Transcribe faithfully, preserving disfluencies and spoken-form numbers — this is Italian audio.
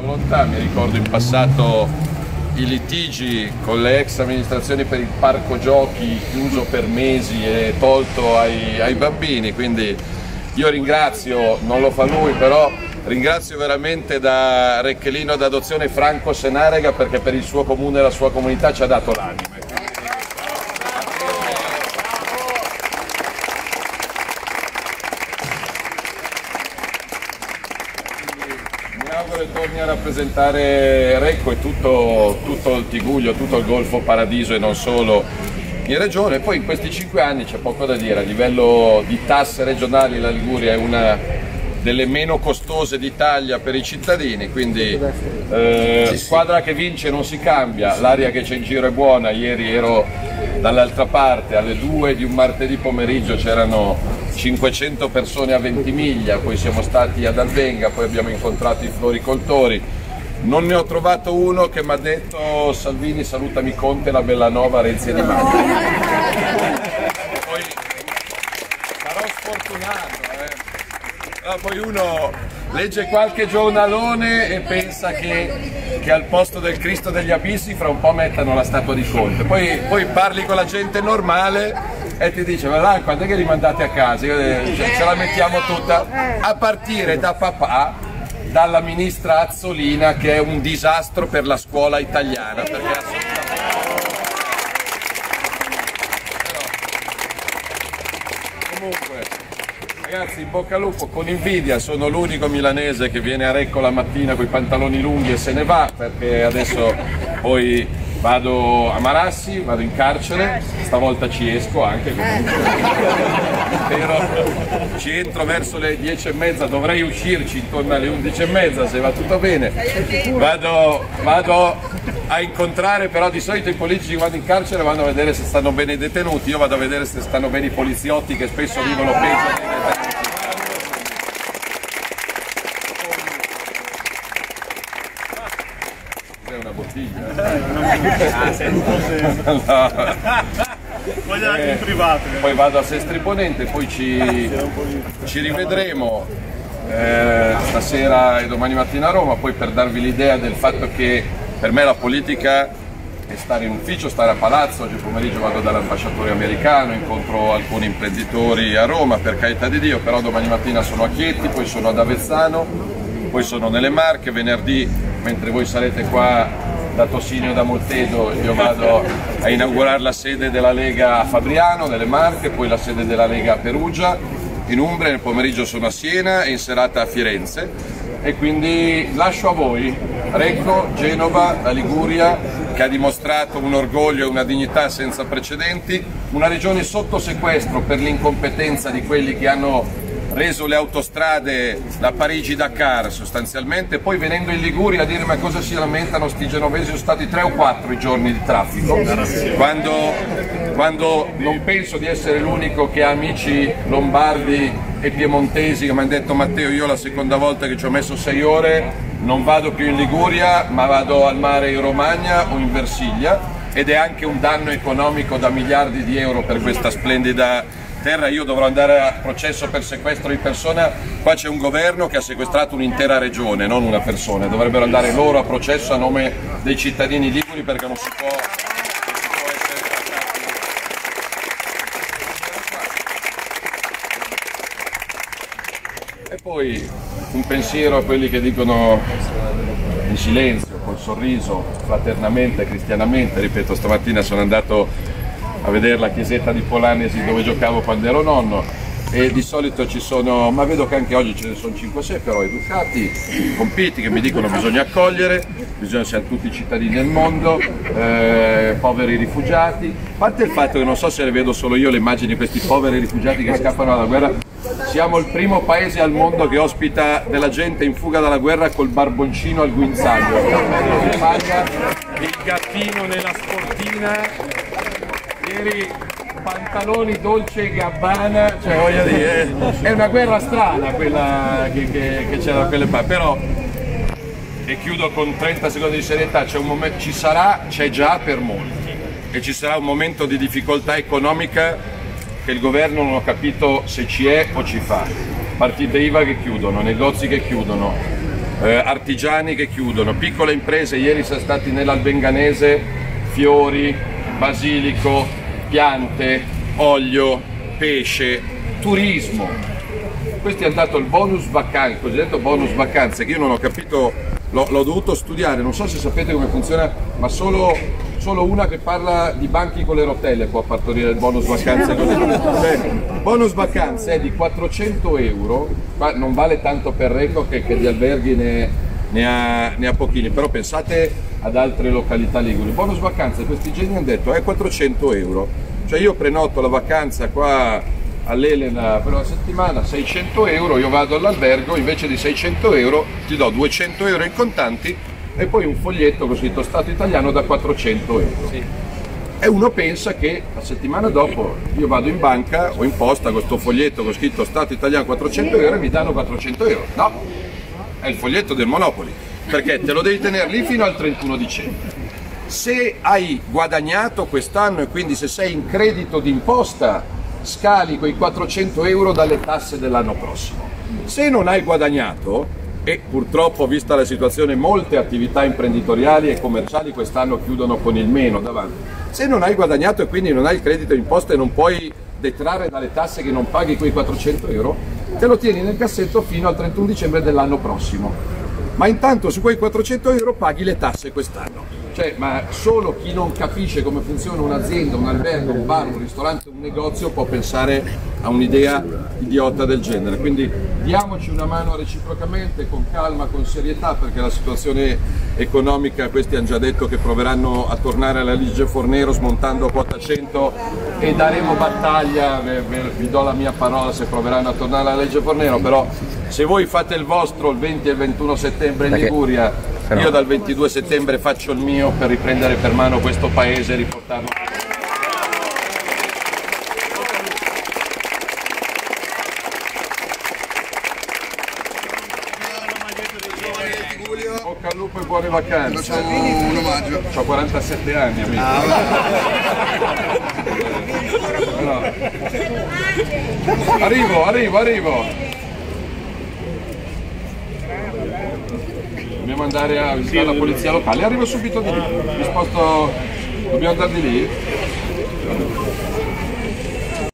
volontà, mi ricordo in passato i litigi con le ex amministrazioni per il parco giochi chiuso per mesi e tolto ai, ai bambini, quindi io ringrazio, non lo fa lui, però ringrazio veramente da Rechelino d'adozione Franco Senarega, perché per il suo comune e la sua comunità ci ha dato l'anima. Mi auguro che torni a rappresentare Recco e tutto, tutto il Tiguglio, tutto il Golfo Paradiso e non solo in regione. Poi in questi cinque anni c'è poco da dire, a livello di tasse regionali la Liguria è una delle meno costose d'Italia per i cittadini, quindi eh, squadra che vince non si cambia, l'aria che c'è in giro è buona. Ieri ero dall'altra parte, alle due di un martedì pomeriggio c'erano cinquecento persone a Ventimiglia, poi siamo stati ad Albenga, poi abbiamo incontrato i floricoltori. Non ne ho trovato uno che mi ha detto Salvini salutami Conte, la Bellanova, Renzi e Di Maio. Poi sarò sfortunato, eh. Ah, poi uno legge qualche giornalone e pensa che, che al posto del Cristo degli Abissi fra un po' mettano la statua di Conte, poi, poi parli con la gente normale e ti dice ma là, quando è che li mandate a casa? Io, cioè, ce la mettiamo tutta, a partire da papà, dalla ministra Azzolina, che è un disastro per la scuola italiana, perché assolutamente... Però, comunque ragazzi, in bocca al lupo, con invidia sono l'unico milanese che viene a Recco la mattina con i pantaloni lunghi e se ne va, perché adesso poi vado a Marassi, vado in carcere, stavolta ci esco anche comunque, però ci entro verso le dieci e mezza, dovrei uscirci intorno alle undici e mezza se va tutto bene, vado, vado a incontrare, però di solito i politici vanno in carcere vanno a vedere se stanno bene i detenuti, io vado a vedere se stanno bene i poliziotti che spesso vivono peggio dei detenuti. È una bottiglia. Ah, se non poi anche in privato. Poi vado a Sestri Ponente, poi ci, ci rivedremo eh, stasera e domani mattina a Roma, poi per darvi l'idea del fatto che per me la politica è stare in ufficio, stare a palazzo. Oggi pomeriggio vado dall'ambasciatore americano, incontro alcuni imprenditori a Roma, per carità di Dio, però domani mattina sono a Chieti, poi sono ad Avezzano, poi sono nelle Marche, venerdì mentre voi sarete qua da Tosino e da Moltedo io vado a inaugurare la sede della Lega a Fabriano, nelle Marche, poi la sede della Lega a Perugia, in Umbria, nel pomeriggio sono a Siena e in serata a Firenze. E quindi lascio a voi Recco, Genova, la Liguria, che ha dimostrato un orgoglio e una dignità senza precedenti, una regione sotto sequestro per l'incompetenza di quelli che hanno reso le autostrade da Parigi-Dakar sostanzialmente, poi venendo in Liguria a dire ma cosa si lamentano sti genovesi, sono stati tre o quattro i giorni di traffico, quando, quando non penso di essere l'unico che ha amici lombardi e piemontesi che mi hanno detto Matteo, io la seconda volta che ci ho messo sei ore non vado più in Liguria ma vado al mare in Romagna o in Versilia, ed è anche un danno economico da miliardi di euro per questa splendida terra. Io dovrò andare a processo per sequestro di persona, qua c'è un governo che ha sequestrato un'intera regione, non una persona, dovrebbero andare loro a processo a nome dei cittadini liguri, perché non si può, non si può essere trattati. E poi un pensiero a quelli che dicono in silenzio, col sorriso, fraternamente, cristianamente. Ripeto, stamattina sono andato a vedere la chiesetta di Polanesi dove giocavo quando ero nonno e di solito ci sono, ma vedo che anche oggi ce ne sono cinque sei però educati, compiti, che mi dicono bisogna accogliere, bisogna siamo tutti cittadini del mondo, eh, poveri rifugiati, a parte il fatto che non so se le vedo solo io le immagini di questi poveri rifugiati che scappano dalla guerra. Siamo il primo paese al mondo che ospita della gente in fuga dalla guerra col barboncino al guinzaglio, il gattino nella sportina. Ieri pantaloni Dolce e Gabbana, cioè voglio dire, è una guerra strana quella che, che, che c'è da quelle parti, però, e chiudo con trenta secondi di serietà, c'è un momento, ci sarà, c'è già per molti, e ci sarà un momento di difficoltà economica che il governo non ha capito se ci è o ci fa, partite I V A che chiudono, negozi che chiudono, eh, artigiani che chiudono, piccole imprese, ieri siamo stati nell'Albenganese, fiori, basilico, piante, olio, pesce, turismo. Questi hanno dato il bonus vacanze, il cosiddetto bonus vacanze, che io non ho capito, l'ho dovuto studiare, non so se sapete come funziona, ma solo, solo una che parla di banchi con le rotelle può partorire il bonus vacanze. Cioè, il bonus vacanze è di quattrocento euro, ma non vale tanto per Recco che, che di alberghi ne, ne, ha, ne ha pochini, però pensate ad altre località liguri. Il bonus vacanze, questi geni hanno detto è quattrocento euro, cioè io prenoto la vacanza qua all'Elena per una settimana, seicento euro, io vado all'albergo, invece di seicento euro ti do duecento euro in contanti e poi un foglietto con scritto Stato italiano da quattrocento euro. Sì. E uno pensa che la settimana dopo io vado in banca o in posta con questo foglietto con scritto Stato italiano quattrocento euro e mi danno quattrocento euro. No, è il foglietto del Monopoli, perché te lo devi tenere lì fino al trentuno dicembre. Se hai guadagnato quest'anno e quindi se sei in credito d'imposta, scali quei quattrocento euro dalle tasse dell'anno prossimo. Se non hai guadagnato, e purtroppo vista la situazione molte attività imprenditoriali e commerciali quest'anno chiudono con il meno davanti, se non hai guadagnato e quindi non hai il credito d'imposta e non puoi detrarre dalle tasse che non paghi quei quattrocento euro, te lo tieni nel cassetto fino al trentuno dicembre dell'anno prossimo. Ma intanto su quei quattrocento euro paghi le tasse quest'anno. Cioè, ma solo chi non capisce come funziona un'azienda, un albergo, un bar, un ristorante, un negozio può pensare a un'idea idiota del genere. Quindi diamoci una mano reciprocamente, con calma, con serietà, perché la situazione economica, questi hanno già detto che proveranno a tornare alla legge Fornero smontando quota cento e daremo battaglia, vi do la mia parola se proveranno a tornare alla legge Fornero, però se voi fate il vostro il venti e il ventuno settembre in Liguria, io dal ventidue settembre faccio il mio per riprendere per mano questo paese e riportarlo. Bocca al lupo e buone vacanze. Facciamo un omaggio. Ho quarantasette anni, amico. Ah, allora. Arrivo, arrivo, arrivo. Dobbiamo andare a visitare la polizia locale, arrivo subito di lì, mi sposto, dobbiamo andare di lì?